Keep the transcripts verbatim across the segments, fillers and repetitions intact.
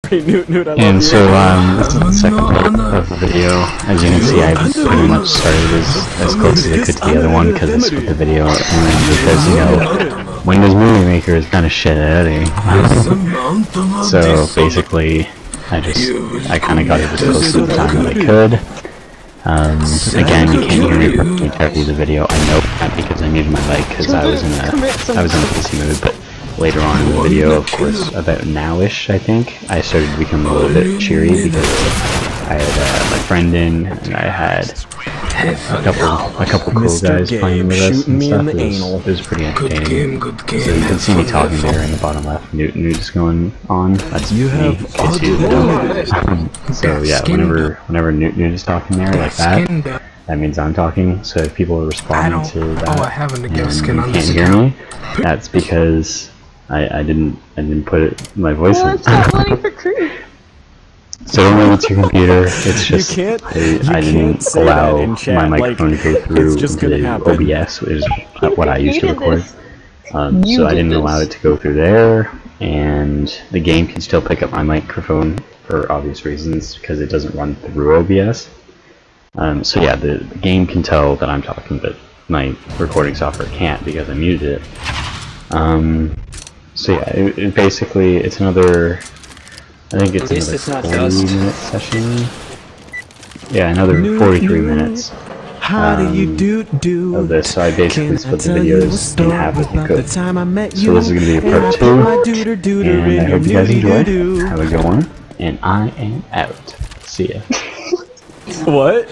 Newt, Newt, I love And you. so, um, this is the second part of the video. As you can see, I pretty much started as, as close as I could to the other one, because it's with the video, and because, you know, Windows Movie Maker is kind of shit at editing. So, basically, I just, I kind of got it as close to the time that I could. Um, again, you can't hear me for the entirety of the video. I know that because I muted my mic, because I was in a, I was in a P C mood, but later on in the video, of course, about now-ish, I think, I started to become a little bit cheery because I had uh, my friend in, and I had a couple, a couple cool guys playing with us and stuff. It was, it was pretty entertaining. So you can see me talking there in the bottom left. Newt, Newt is going on. That's me. In case you didn't know. So yeah, whenever, whenever Newt, Newt is talking there like that, that means I'm talking. So if people are responding to that and you can't hear me, that's because I, I didn't I didn't put it, my voice well, in. it's not running for crew. So don't know it's your computer. It's just you can't, I, you I didn't can't allow in chat, my microphone like, to go through it's just gonna the happen. O B S, which is what I used to record. Um, You so I didn't did allow this. it to go through there, and the game can still pick up my microphone for obvious reasons because it doesn't run through O B S. Um, so yeah, the, the game can tell that I'm talking, but my recording software can't because I muted it. Um, So yeah, it, it basically it's another. I think it's another it's not forty dust. minute session. Yeah, another Newt, forty-three Newt, minutes. How do you um, do do? Of this, so I basically Can I split the tell you a videos in story half if you about the could. time I met So you, this is gonna be a and part I two, put my dooter dooter and I in hope you your guys enjoy. doo-doo-doo. Have a good one, and I am out. See ya. What?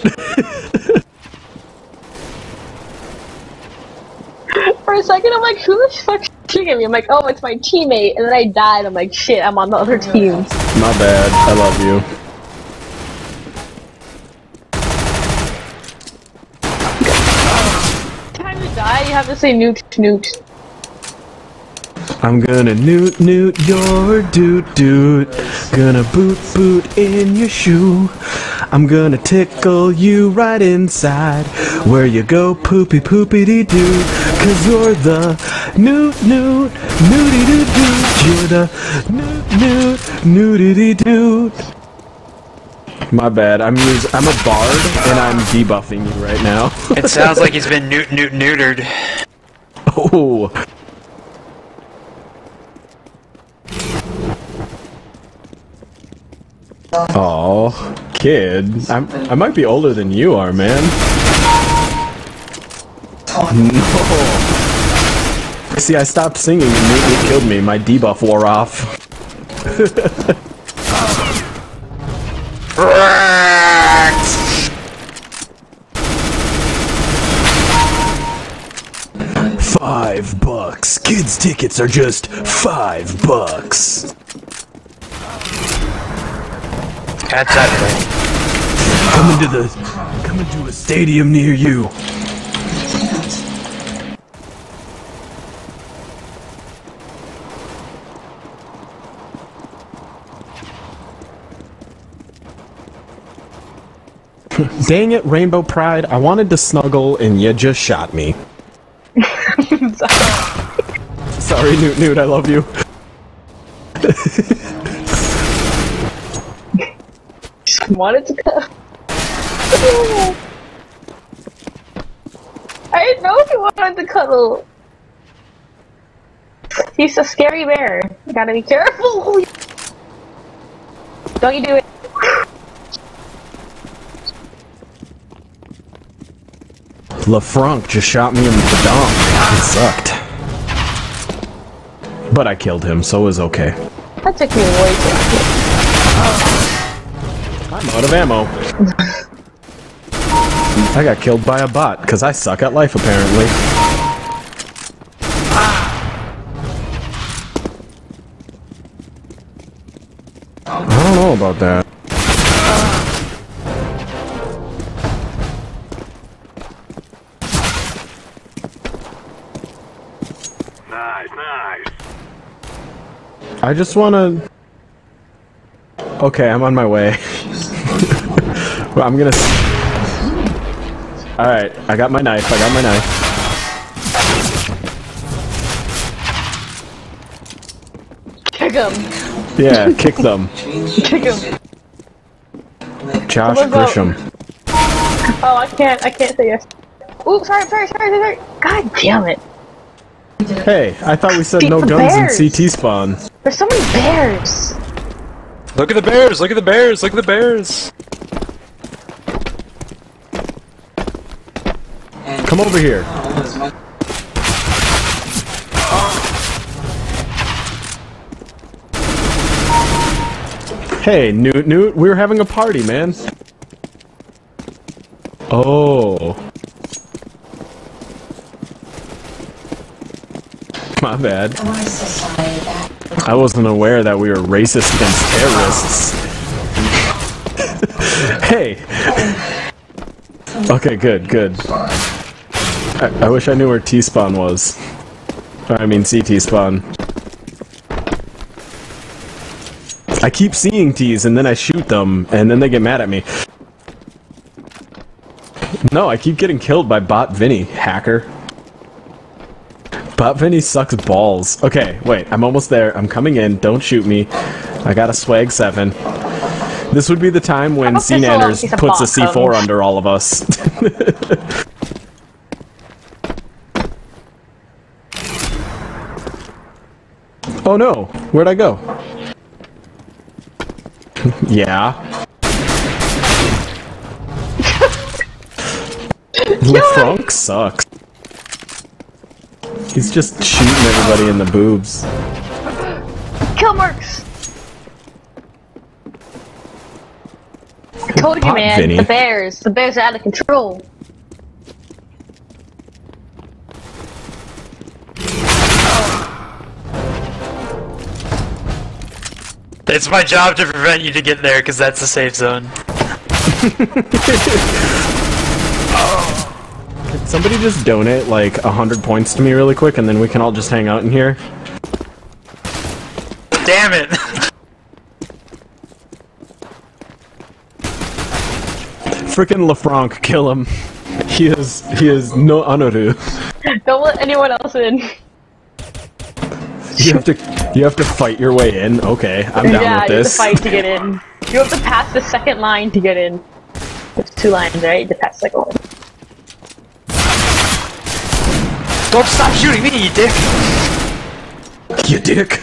For a second, I'm like, who the fuck is shooting at me? I'm like, oh, it's my teammate, and then I died. I'm like, shit, I'm on the other team. My bad. I love you. Time to die, you have to say newt newt. I'm gonna newt newt your doot doot. Gonna boot boot in your shoe. I'm gonna tickle you right inside where you go poopy poopity doo. Cause you're the newt newt newty doo doo. You're the newt newt newty doot. My bad. I'm use I'm a bard and I'm debuffing you right now. It sounds like he's been newt newt neutered. Oh. Oh, kid. I'm, I might be older than you are, man. No. See, I stopped singing and it killed me. My debuff wore off. Five bucks. Kids' tickets are just five bucks. That's that. Come into the, come into a stadium near you. Dang it, Rainbow Pride! I wanted to snuggle and you just shot me. Sorry, Newt, Newt, I love you. Wanted to cut. I didn't know if he wanted to cuddle. He's a scary bear. You gotta be careful. Don't you do it. LaFranc just shot me in the donk. It sucked. But I killed him, so it was okay. That took me way too long. I'm out of ammo. I got killed by a bot, because I suck at life, apparently. I don't know about that. Nice, nice. I just wanna... Okay, I'm on my way. Well, I'm gonna... Alright, I got my knife, I got my knife. Kick him. Yeah, kick them. Kick him. Josh What about- Grisham. Oh, I can't. I can't say yes. Ooh, sorry, sorry, sorry, sorry. God damn it. Hey, I thought we said Dude, no the guns in bears. C T spawn. There's so many bears. Look at the bears! Look at the bears! Look at the bears! Come over here. Hey, Newt Newt, we were having a party, man. Oh. My bad. I wasn't aware that we were racist against terrorists. Hey! Okay, good, good. I, I wish I knew where T-spawn was. I mean C T spawn. I keep seeing T's and then I shoot them, and then they get mad at me. No, I keep getting killed by Bot Vinny, hacker. Bot Vinny sucks balls. Okay, wait, I'm almost there. I'm coming in. Don't shoot me. I got a swag seven. This would be the time when How about C this little Nanners piece of puts a bot C four comes? under all of us. Oh no, where'd I go? Yeah. LeFranc sucks. He's just shooting everybody in the boobs. Kill marks. I told you, Pop man. Vinny. The bears. The bears are out of control. It's my job to prevent you to get there, because that's the safe zone. Can somebody just donate like a hundred points to me really quick, and then we can all just hang out in here? Damn it! Frickin' LeFranc, kill him. He is he is no honoru. Don't let anyone else in. You have to you have to fight your way in. Okay, I'm down yeah, with you have to this. fight to get in. You have to pass the second line to get in. There's two lines, right? You have to pass the second one. Don't stop shooting me, you dick! You dick.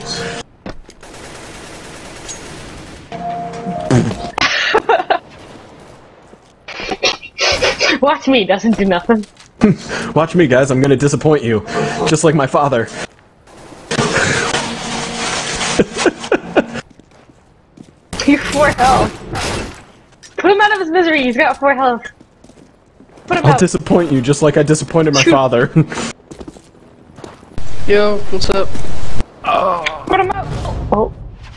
Watch me, doesn't do nothing. Watch me, guys. I'm gonna disappoint you, just like my father. You're four health. Put him out of his misery. He's got four health. Put him I'll out. disappoint you, just like I disappointed my father. Yo, what's up? Put him out. Oh.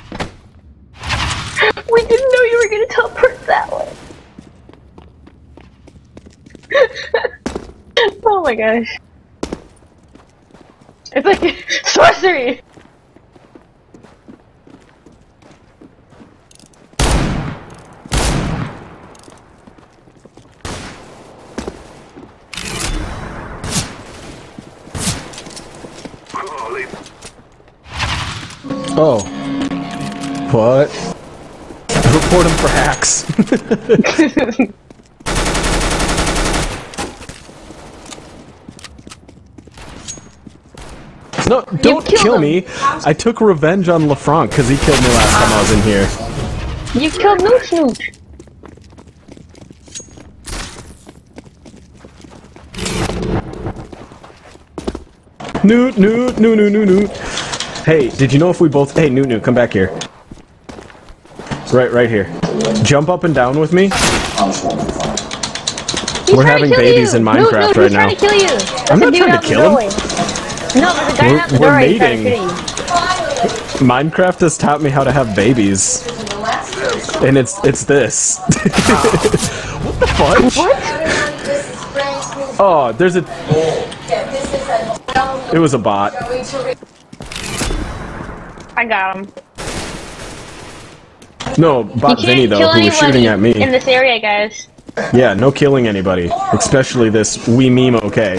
We didn't know you were gonna teleport that way. Oh my gosh. It's like sorcery. Holy Oh. What? Report him for hacks. No, don't killed kill him. me. I took revenge on LeFranc because he killed me last time I was in here. You killed Nooch Nooch. Newt, Newt, Newt, Newt, Newt, Newt. Hey, did you know if we both... Hey, Newt, Newt, come back here. Right, right here. Jump up and down with me. He's We're trying to having kill babies you. in Nooch, Minecraft Nooch, right he's now. trying to kill you. That's I'm the not dude trying to out the kill him. doorway. No, there's a guy We're- out the we're doorway he's trying to mating. kill you. Minecraft has taught me how to have babies. And it's it's this. What the fudge? What? Oh, there's a... It was a bot. I got him. No, You bot can't Vinny though, kill who was anyone shooting at me. in this area, guys. Yeah, no killing anybody. Especially this wee meme okay.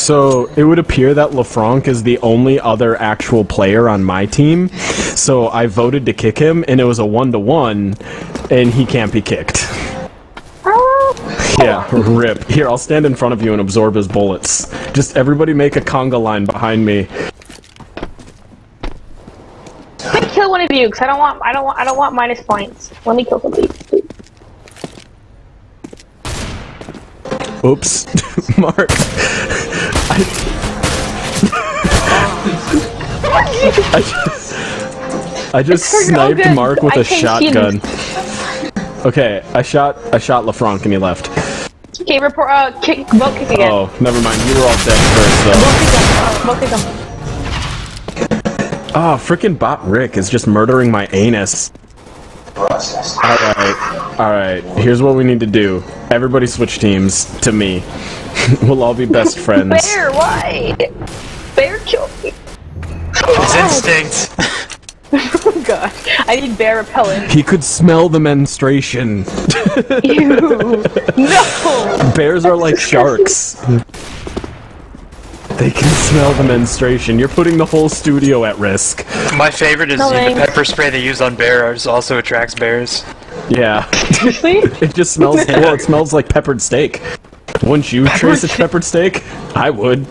So, it would appear that LeFranc is the only other actual player on my team, so I voted to kick him, and it was a one-to-one, and he can't be kicked. Yeah, rip. Here, I'll stand in front of you and absorb his bullets. Just everybody make a conga line behind me. Let me kill one of you, because I don't want, I don't want, I don't want minus points. Let me kill somebody. Oops. Mark. I, I just, I just sniped no Mark with I a shotgun. Him. Okay, I shot I shot LeFranc and he left. Okay, report, uh, kick, vote kick again. Oh, never mind. You were all dead first, though. Vote kick him. Vote kick him. Oh, frickin' bot Rick is just murdering my anus. Alright, alright. Here's what we need to do. Everybody switch teams to me. We'll all be best friends. Bear, why? Bear killed me. It's instinct. Oh god. I need bear repellent. He could smell the menstruation. Ew. No! Bears are like sharks. They can smell the menstruation. You're putting the whole studio at risk. My favorite is No the thanks. pepper spray they use on bears also attracts bears. Yeah. Seriously? It just smells, well, it smells like peppered steak. Wouldn't you trace a peppered steak? I would.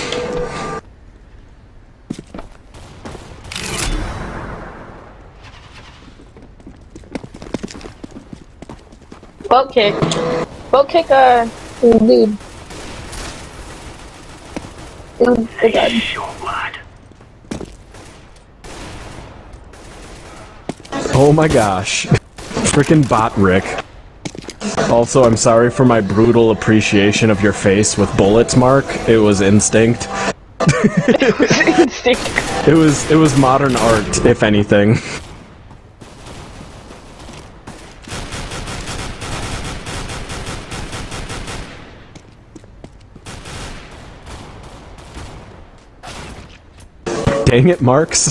Boat kick. Boat kick, uh, dude. Dude, the gun. Oh my gosh. Frickin' bot Rick. Also, I'm sorry for my brutal appreciation of your face with bullets, Mark. It was instinct. Instinct. It was, it was modern art, if anything. Dang it, Marks.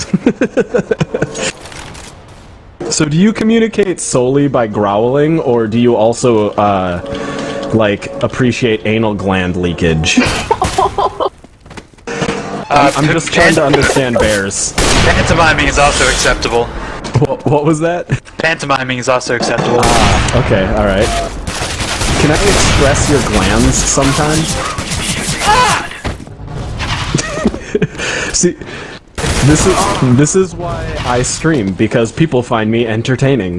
So do you communicate solely by growling, or do you also, uh, like, appreciate anal gland leakage? Uh, I'm just trying to understand bears. Pantomiming is also acceptable. What, what was that? Pantomiming is also acceptable. Ah, okay, alright. Can I express your glands sometimes? See... This is this is why I stream, because people find me entertaining.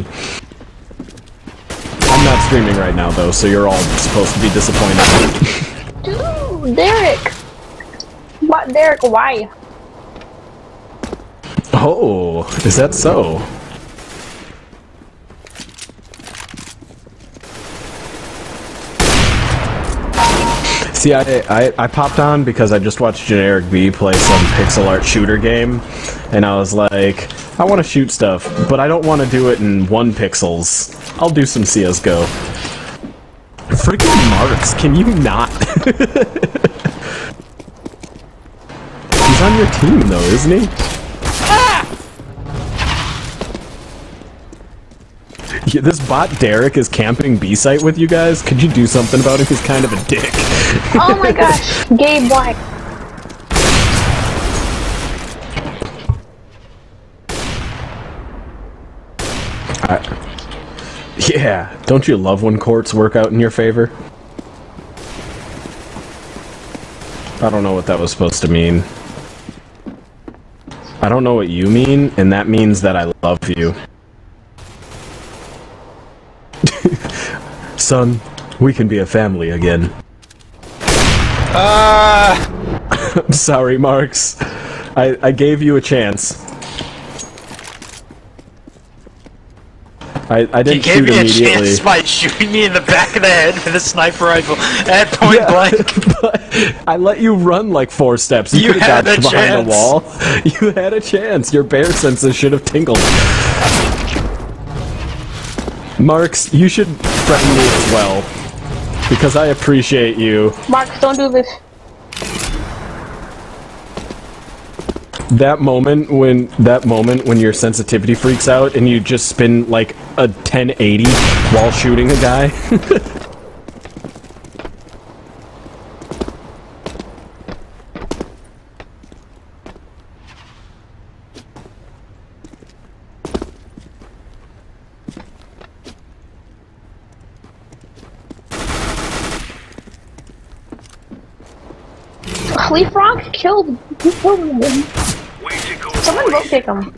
I'm not streaming right now though, so you're all supposed to be disappointed. Dude, Derek! What, Derek, why? Oh, is that so? See, I, I, I popped on because I just watched Generic B play some pixel art shooter game, and I was like, I want to shoot stuff, but I don't want to do it in one pixels. I'll do some C S G O. Freaking Marks, can you not? He's on your team though, isn't he? Yeah, this bot Derek is camping B-site with you guys. Could you do something about him? He's kind of a dick. Oh my gosh, Gabe, why? I, yeah, don't you love when courts work out in your favor? I don't know what that was supposed to mean. I don't know what you mean, and that means that I love you. Son, we can be a family again. Ah! Uh... I'm sorry, Marks. I, I gave you a chance. I, I didn't You gave shoot me a immediately. chance by shooting me in the back of the head with a sniper rifle at point Yeah, blank. but I let you run like four steps. You, You could have had got a behind chance. a wall. You had a chance. Your bear senses should have tingled. Marks, you should threaten me as well. Because I appreciate you. Marcus, don't do this. That moment when that moment when your sensitivity freaks out and you just spin like a ten eighty while shooting a guy. Lee Frank killed. Who killed him? Way to go, Someone boys. rotate him.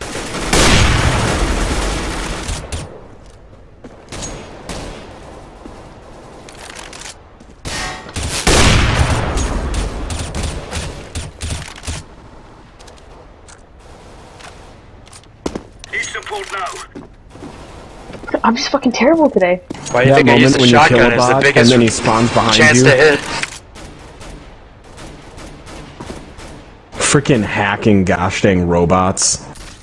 Need support now. I'm just fucking terrible today. Why do you That think I use moment the when you kill shotgun a as the bot and biggest then he spawns behind chance you. to hit? Freaking hacking gosh dang robots.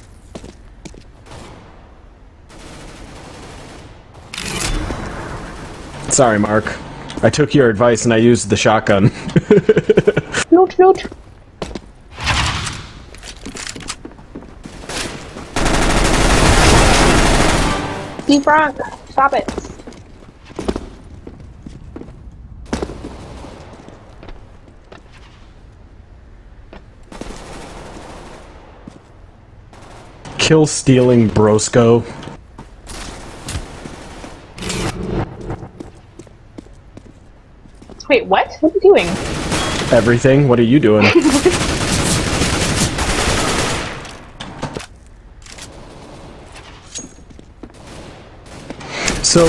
Sorry, Mark. I took your advice and I used the shotgun. Note, note. Lee Frank, stop it. Kill stealing Brosco. Wait, what? What are you doing? Everything. What are you doing? So,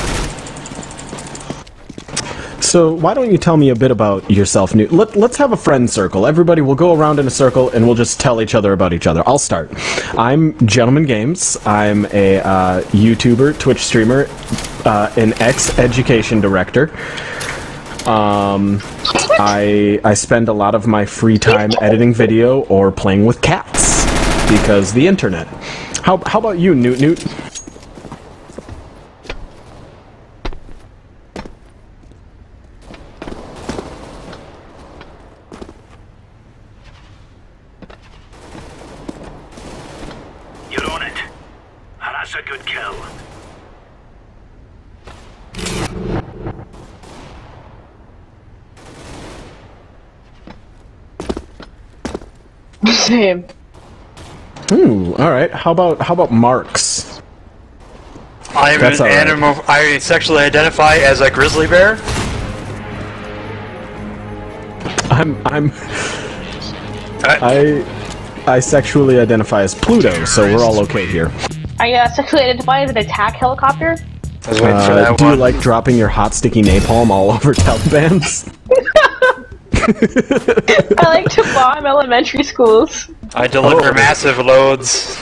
so why don't you tell me a bit about yourself, Newt? Let, let's have a friend circle. Everybody will go around in a circle and we'll just tell each other about each other. I'll start. I'm Gentleman Games. I'm a uh, YouTuber, Twitch streamer, uh, an ex-education director. Um, I I spend a lot of my free time editing video or playing with cats because the internet. How how about you, Newt Newt? You're on it. And that's a good kill. Same. Ooh, all right. How about how about Marks? I'm That's an all right. animal. I sexually identify as a grizzly bear. I'm I'm Uh, I I sexually identify as Pluto, so we're all okay here. I uh, sexually identify as an attack helicopter. I was waiting for Uh, that do you one. like dropping your hot sticky napalm all over Talibans? I like to bomb elementary schools. I deliver Oh. massive loads.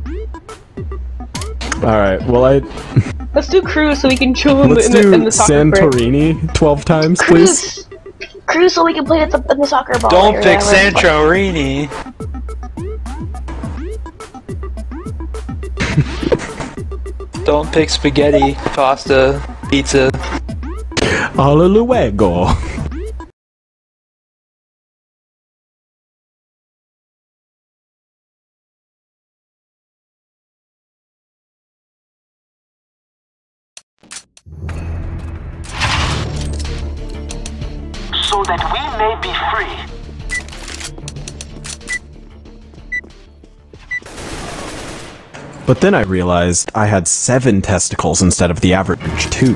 All right. Well, I Let's do cruise so we can chill in the, let's in the, do in the soccer break. Santorini twelve times, please. Cruise! Cruise so we can play at the, in the soccer ball. Don't area. pick We're- Santorini. Don't pick spaghetti, pasta, pizza. Alla luego. So that we may be free. But then I realized I had seven testicles instead of the average two.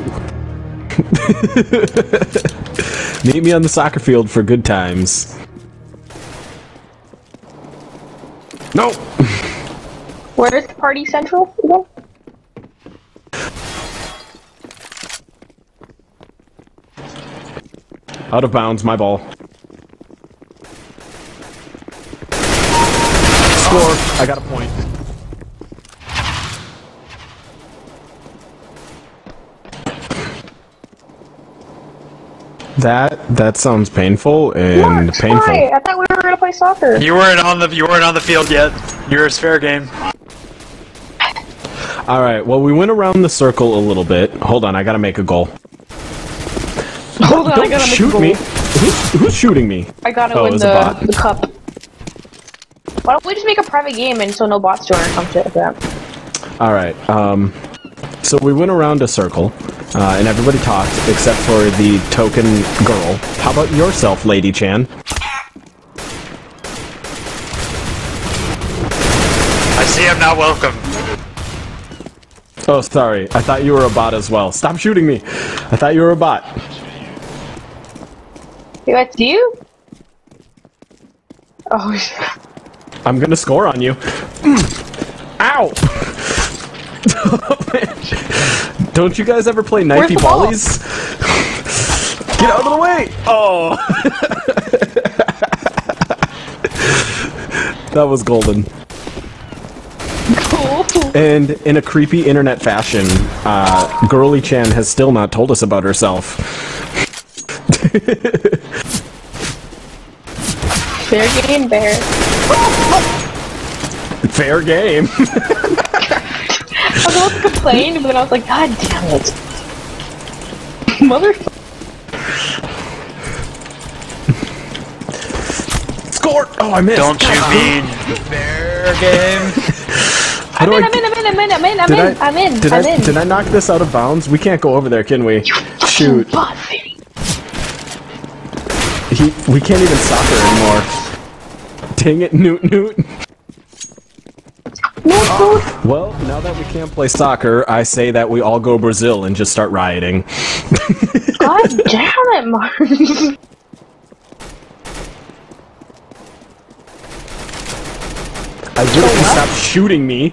Meet me on the soccer field for good times. No! Where's Party Central? You know? Out of bounds, my ball. Score! I got a point. That that sounds painful and Mark, painful. why? I thought we were gonna play soccer. You weren't on the you weren't on the field yet. You're fair game. All right. Well, we went around the circle a little bit. Hold on, I gotta make a goal. Hold on, I Don't gotta make a shoot goal. me. Who's, who's shooting me? I gotta Oh, it win was a the, bot. the cup. Why don't we just make a private game and so no bots join or some shit like that? All right. Um, so we went around a circle, uh, and everybody talked except for the token girl. How about yourself, Lady Chan? I see I'm not welcome. Oh, sorry. I thought you were a bot as well. Stop shooting me. I thought you were a bot. Wait, that's you? Oh shit. I'm gonna score on you. Ow! Oh, man. Don't you guys ever play knifey volleys? Get out of the way! Oh! That was golden. Cool. And in a creepy internet fashion, uh, Girly Chan has still not told us about herself. Fair game, bear. Fair game. I was about to complain, but then I was like, God damn it. Motherfucker. Score! Oh, I missed. Don't you mean fair game? How I'm do in, I I'm in, I'm in, I'm in, I'm in, I'm Did in, I- I'm in, Did I'm I, in. did I knock this out of bounds? We can't go over there, can we? Shoot. Bot, baby. He, we can't even soccer anymore. Dang it, Newt Newt. No, dude. Well, now that we can't play soccer, I say that we all go Brazil and just start rioting. God damn it, Mark. I wish you stop shooting me.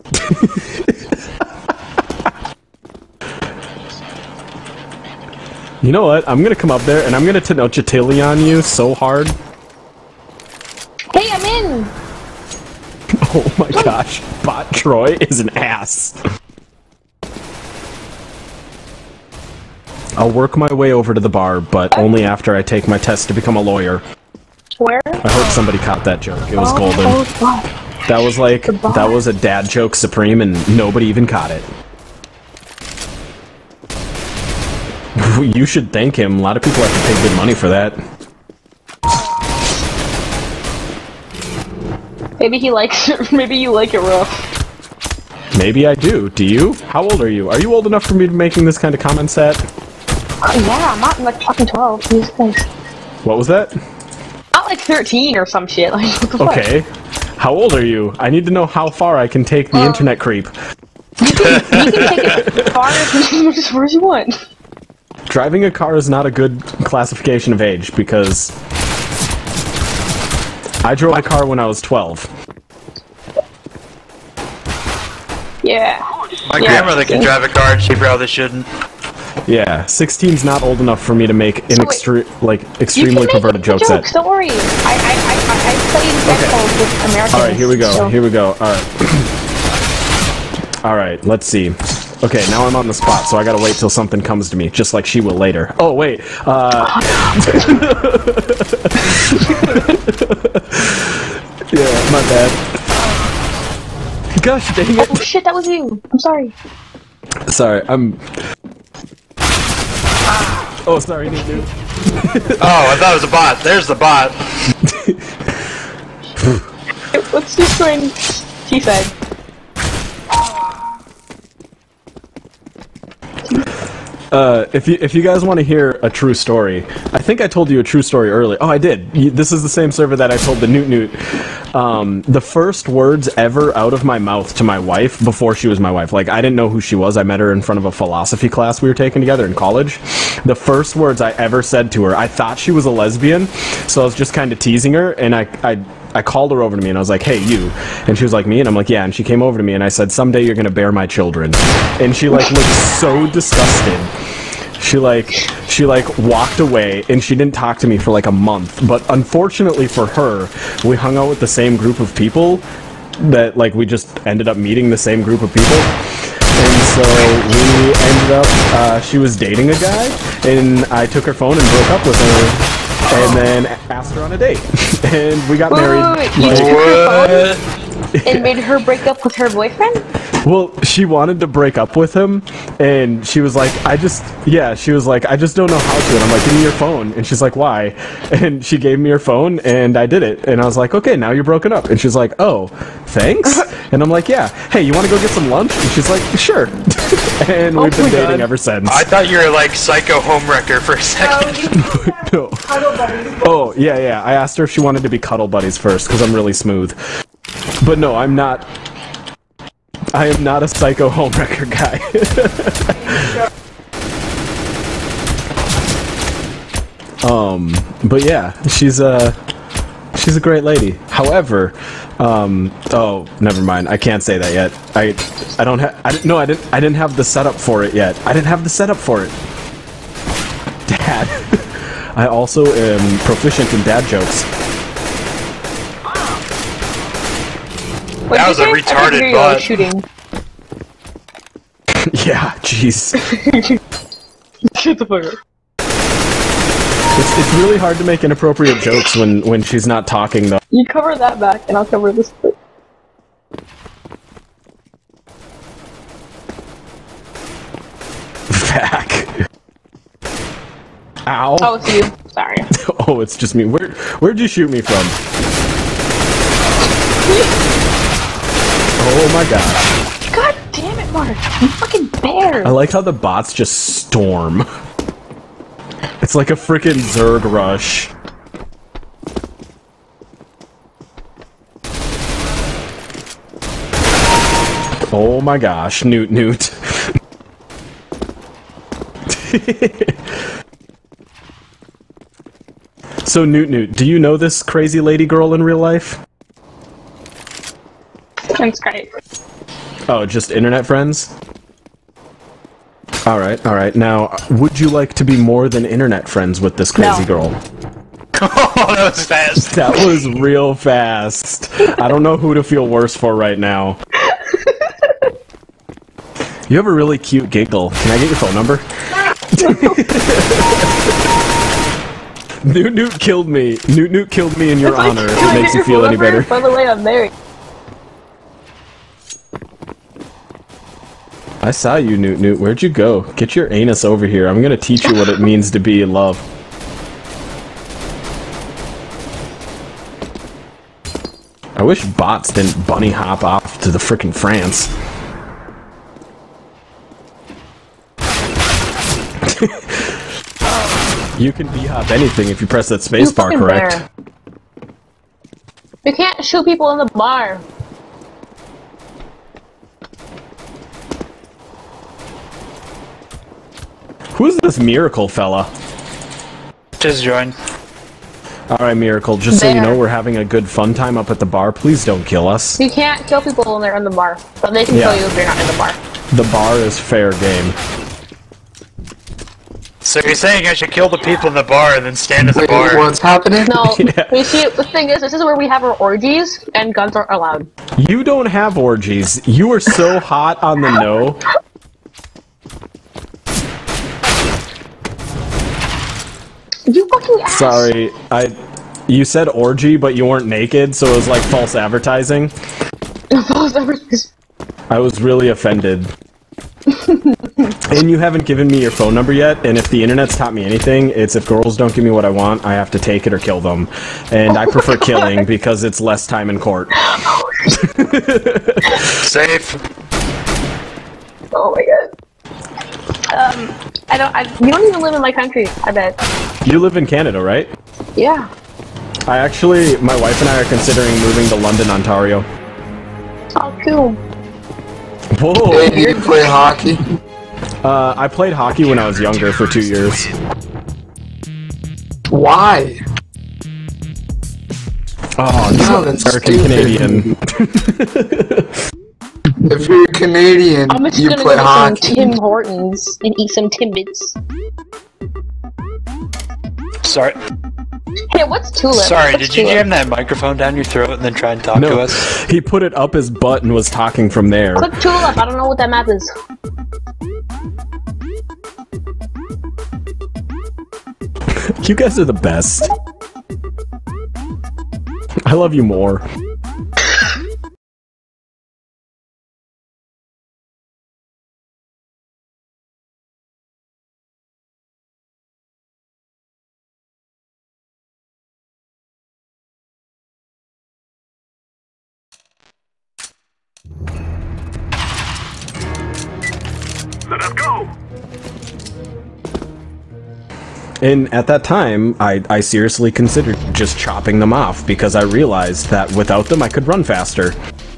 You know what? I'm gonna come up there and I'm gonna Tenochtitlan on you so hard. Hey, I'm in. Oh my gosh, Bot Troy is an ass. I'll work my way over to the bar, but only after I take my test to become a lawyer. Where? I hope somebody caught that joke. It was Oh, golden. oh, God. That was like, The bar. that was a dad joke supreme and nobody even caught it. You should thank him. A lot of people have to pay good money for that. Maybe he likes it. Maybe you like it rough. Maybe I do. Do you? How old are you? Are you old enough for me to be making this kind of comment set? Oh, yeah, I'm not like fucking twelve. Jesus Christ. What was that? Not like thirteen or some shit. Like, what the fuck? Okay. How old are you? I need to know how far I can take the Uh, internet creep. You can, you can take it far as far as you want. Driving a car is not a good classification of age because I drove a car when I was twelve. Yeah. My Yeah. grandmother can drive a car and she probably shouldn't. Yeah, sixteen's not old enough for me to make an So wait, extre like You extremely can make perverted jokes, jokes jokes. at. Don't worry. I I I I, I played netball with Americans. All right, here we go. So. Here we go. All right. All right, let's see. Okay, now I'm on the spot, so I gotta wait till something comes to me, just like she will later. Oh wait. Uh... yeah, my bad. Gosh dang it. Oh shit, that was you. I'm sorry. Sorry, I'm. Oh, sorry, Newt Newt. Oh, I thought it was a bot. There's the bot. What's this thing? She said. Uh, if you if you guys want to hear a true story, I think I told you a true story earlier. Oh, I did. You, this is the same server that I told the Newt Newt. Um, the first words ever out of my mouth to my wife before she was my wife. Like, I didn't know who she was. I met her in front of a philosophy class we were taking together in college. The first words I ever said to her, I thought she was a lesbian, so I was just kind of teasing her, and I I. I called her over to me and I was like, hey, you. And she was like, me? And I'm like, yeah. And she came over to me and I said, someday you're gonna bear my children. And she like looked so disgusted. She like, she like walked away and she didn't talk to me for like a month. But unfortunately for her, we hung out with the same group of people that like we just ended up meeting the same group of people. And so we ended up, uh, she was dating a guy and I took her phone and broke up with her. And then asked her on a date, and we got Wait, married. wait, wait, you like- took her phone and made her break up with her boyfriend? well, she wanted to break up with him, and she was like, I just, yeah, she was like, I just don't know how to. And I'm like, give me your phone. And she's like, why? And she gave me her phone, and I did it. And I was like, okay, now you're broken up. And she's like, oh, thanks? And I'm like, yeah. Hey, you want to go get some lunch? And she's like, sure. And we've Oh been my dating God. ever since. I thought you were like Psycho Homewrecker for a second. No. Oh, yeah, yeah. I asked her if she wanted to be cuddle buddies first, because I'm really smooth. But no, I'm not. I am not a psycho homewrecker guy. um, but yeah, she's uh, She's a great lady. However, um, oh, never mind. I can't say that yet. I, I don't have. I didn't. No, I didn't. I didn't have the setup for it yet. I didn't have the setup for it. Dad. I also am proficient in dad jokes. What That was a retarded bot. Shooting. Yeah, jeez. Shut the fuck up. It's, it's really hard to make inappropriate jokes when, when she's not talking, though. You cover that back, and I'll cover this bit. Back. Ow. Oh, it's you. Sorry. Oh, it's just me. Where, where'd you shoot me from? Oh my god. God damn it, Mark. You fucking bear. I like how the bots just storm. It's like a freaking Zerg rush. Oh my gosh, Newt Newt. So Newt Newt, do you know this crazy lady girl in real life? On Skype. Oh, just internet friends? Alright, alright. Now, would you like to be more than internet friends with this crazy No. girl? Oh, that was fast. That was real fast. I don't know who to feel worse for right now. You have a really cute giggle. Can I get your phone number? Newt Newt killed me. Newt Newt killed me in your It's like, honor. can If I it makes get you your feel phone any number? better. By the way, I'm married. I saw you, Newt Newt. Where'd you go? Get your anus over here. I'm gonna teach you what it means to be in love. I wish bots didn't bunny hop off to the frickin' France. You can b-hop anything if you press that You spacebar, fucking correct? bear. You can't shoot people in the bar. Who's this Miracle fella? Just join. Alright, Miracle, just so you Bear. know, we're having a good fun time up at the bar. Please don't kill us. You can't kill people when they're in the bar, but they can Yeah. kill you if you're not in the bar. The bar is fair game. So you're saying I should kill the people in the bar and then stand at the Wait, bar? what's happening? No, Yeah. you see, the thing is, this is where we have our orgies, and guns aren't allowed. You don't have orgies. You are so hot on the no. You fucking ass! Sorry, I. You said orgy, but you weren't naked, so it was like false advertising. I was really offended. And you haven't given me your phone number yet, and if the internet's taught me anything, it's if girls don't give me what I want, I have to take it or kill them. And I prefer killing because it's less time in court. Safe. Oh my god. Um, I don't. I, you don't even live in my country. I bet. You live in Canada, right? Yeah. I actually, my wife and I are considering moving to London, Ontario. Oh, cool. Whoa! Hey, do you play hockey? Uh, I played hockey when I was younger for two years. Why? Oh, No, no, that's American stupid. Canadian. If you're Canadian, I'm just you gonna play go to some hockey. Tim Hortons and eat some Timbits. Sorry. Hey, what's tulip? Sorry, What's did you tulip? jam that microphone down your throat and then try and talk to No, us? he put it up his butt and was talking from there. Click tulip. I don't know what that map is. You guys are the best. I love you more. Let us go! And at that time, I, I seriously considered just chopping them off because I realized that without them I could run faster.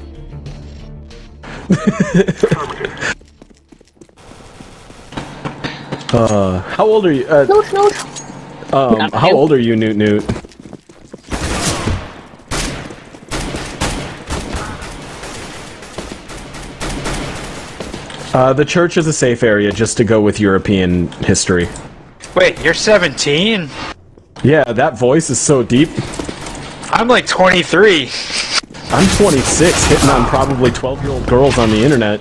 uh, how old are you? Uh, Noosh, noosh. um, Not how you. old are you, Newt Newt? Uh, the church is a safe area just to go with European history. Wait, you're seventeen? Yeah, that voice is so deep. I'm like twenty-three. I'm twenty-six, hitting on probably twelve-year-old girls on the internet.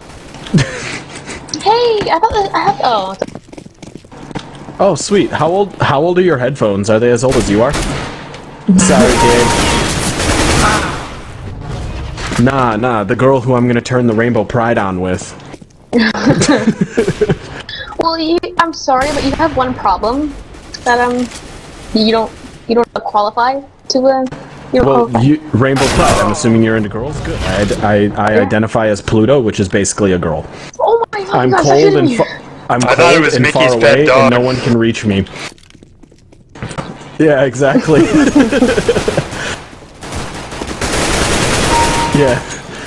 Hey, I thought that I have. Oh. Oh, sweet. How old? How old are your headphones? Are they as old as you are? Sorry, Gabe. Nah, nah. The girl who I'm gonna turn the Rainbow Pride on with. Well, you, I'm sorry, but you have one problem that um, you don't you don't qualify to uh, you don't Well, qualify. you, Rainbow Pride. I'm assuming you're into girls. Good. I I, I Yeah. identify as Pluto, which is basically a girl. Oh my god! I'm you guys cold are and shitting fa me. I'm I cold thought it was and Mickey's far pet away, dog. and no one can reach me. Yeah, exactly. Yeah.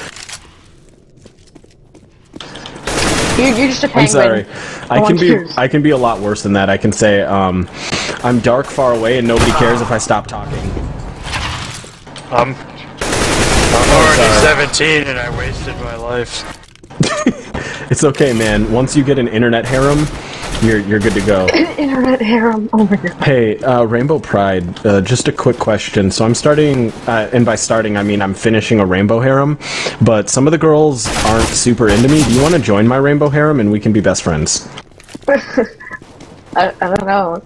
You're, you're just a penguin. I'm sorry. I No can one be cares. I can be a lot worse than that. I can say um, I'm dark, far away, and nobody cares if I stop talking. I'm, I'm already seventeen and I wasted my life. It's okay, man. Once you get an internet harem, you're you're good to go. Internet harem. Oh my god. Hey, uh, Rainbow Pride. Uh, just a quick question. So I'm starting, uh, and by starting I mean I'm finishing a Rainbow harem, but some of the girls aren't super into me. Do you want to join my Rainbow harem and we can be best friends? I, I don't know.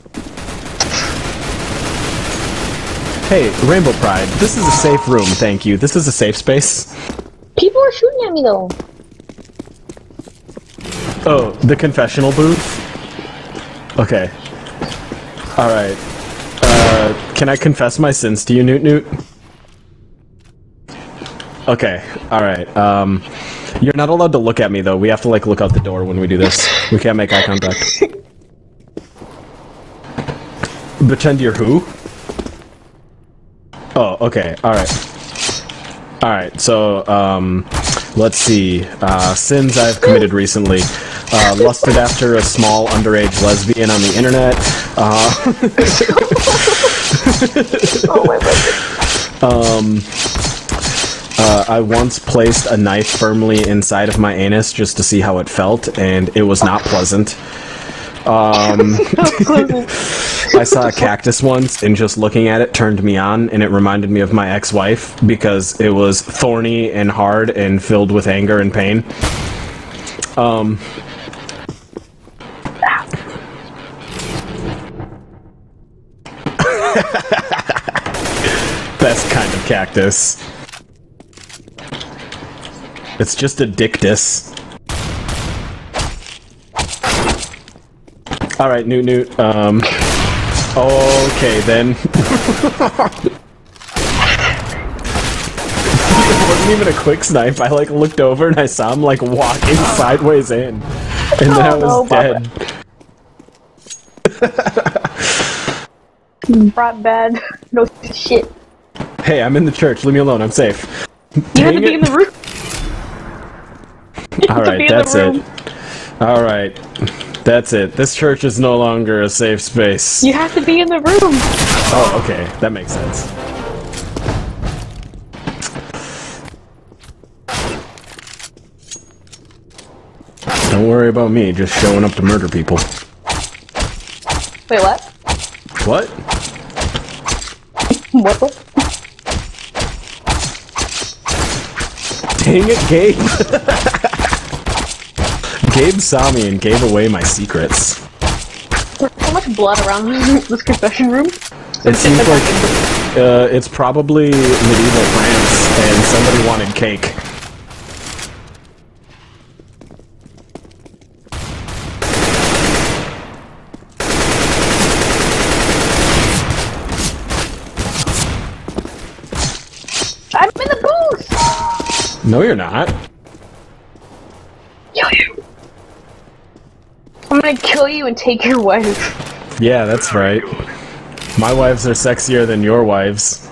Hey, Rainbow Pride. This is a safe room. Thank you. This is a safe space. People are shooting at me though. Oh, the confessional booth? Okay. Alright. Uh, can I confess my sins to you, Newt Newt? Okay, alright. Um, you're not allowed to look at me, though. We have to, like, look out the door when we do this. We can't make eye contact. Pretend you're who? Oh, okay, alright. Alright, so, um, let's see. Uh, sins I've committed recently. Uh, lusted after a small underage lesbian on the internet. Uh, Oh my god. um, uh, I once placed a knife firmly inside of my anus just to see how it felt, and it was not pleasant. Um, I saw a cactus once, and just looking at it turned me on, and it reminded me of my ex-wife because it was thorny and hard and filled with anger and pain. Um... Best kind of cactus. It's just a dictus. Alright, Newt Newt, um... okay, then. It wasn't even a quick snipe. I, like, looked over and I saw him, like, walking sideways in. And then I Oh, was no, dead. Brought bad. No shit. Hey, I'm in the church. Leave me alone. I'm safe. You have Dang to be it. in the room. You have to be Alright, in the that's room. it. Alright. That's it. This church is no longer a safe space. You have to be in the room. Oh, okay. That makes sense. Don't worry about me, just showing up to murder people. Wait, what? What? What the? Dang it, Gabe! Gabe saw me and gave away my secrets. There's so much blood around this confession room. It seems like uh, it's probably medieval France, and somebody wanted cake. I'm in the booth! No, you're not. Kill you. I'm gonna kill you and take your wife. Yeah, that's right. My wives are sexier than your wives.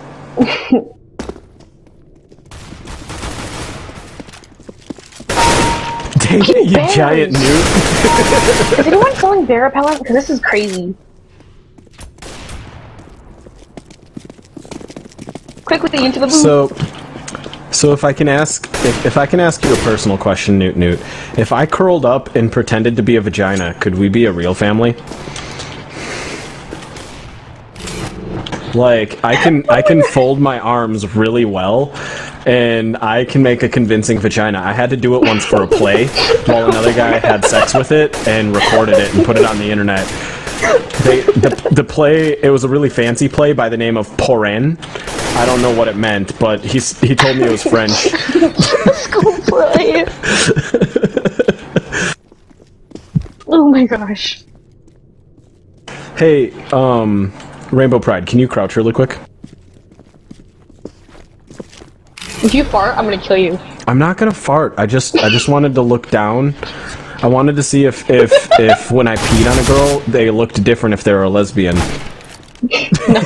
Dang it, you Bears. giant newt. Is anyone selling bear repellent? Because this is crazy. Quickly, into the booth. So, So if I can ask, if, if I can ask you a personal question, Newt Newt, if I curled up and pretended to be a vagina, could we be a real family? Like, I can, I can fold my arms really well, and I can make a convincing vagina. I had to do it once for a play, while another guy had sex with it and recorded it and put it on the internet. They, the, the play, it was a really fancy play by the name of Poren. I don't know what it meant, but he, he told me it was French. School play. Oh my gosh. Hey, um, Rainbow Pride, can you crouch really quick? If you fart, I'm gonna kill you. I'm not gonna fart. I just, I just wanted to look down. I wanted to see if, if, if when I peed on a girl, they looked different if they were a lesbian. No.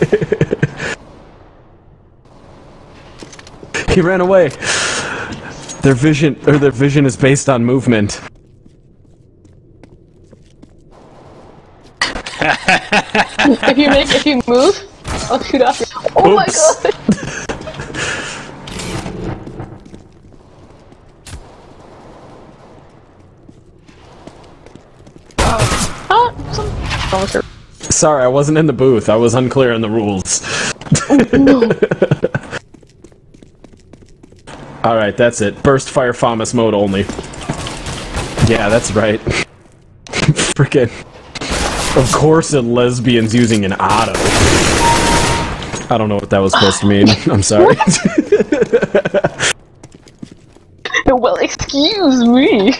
He ran away. Their vision, or their vision is based on movement. If you make, if you move, I'll shoot off your. Oh my Oops. god! Oh, some. Oh, sure. Sorry, I wasn't in the booth. I was unclear on the rules. No. Alright, that's it. Burst Fire Famas mode only. Yeah, that's right. Frickin'. Of course a lesbian's using an auto. I don't know what that was supposed to mean. I'm sorry. Well, excuse me.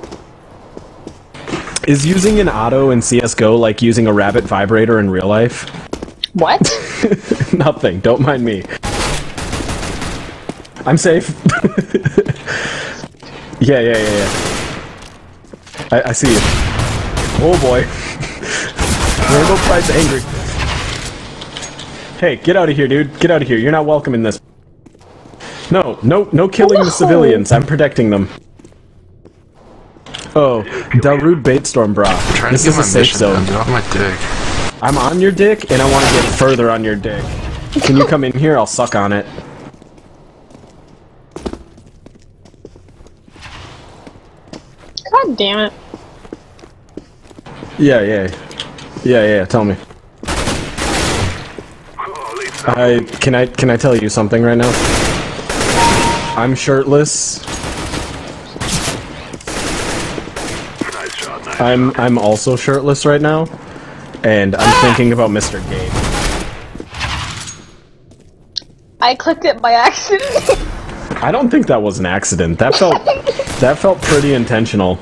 Is using an auto in C S G O like using a rabbit vibrator in real life? What? Nothing. Don't mind me. I'm safe. yeah, yeah, yeah, yeah. I, I see you. Oh boy. Rainbow Pride's angry. Hey, get out of here, dude. Get out of here. You're not welcome in this. No, no, no killing No. the civilians. I'm protecting them. Oh, Darude Baitstorm, brah. Trying This to is get a my safe mission zone. done. Get off my dick. I'm on your dick, and I want to get further on your dick. Can you come in here? I'll suck on it. God damn it. Yeah, yeah. Yeah, yeah, tell me. I can I can I tell you something right now? I'm shirtless. I'm I'm also shirtless right now, and I'm thinking about Mister Gabe. I clicked it by accident. I don't think that was an accident. That felt that felt pretty intentional.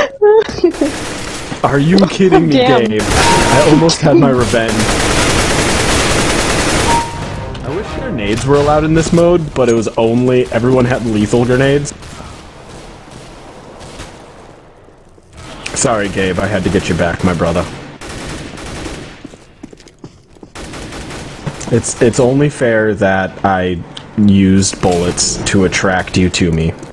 Are you kidding me, Damn. Gabe? I almost had my revenge. I wish grenades were allowed in this mode, but it was only everyone had lethal grenades. Sorry, Gabe, I had to get you back, my brother. It's it's only fair that I used bullets to attract you to me.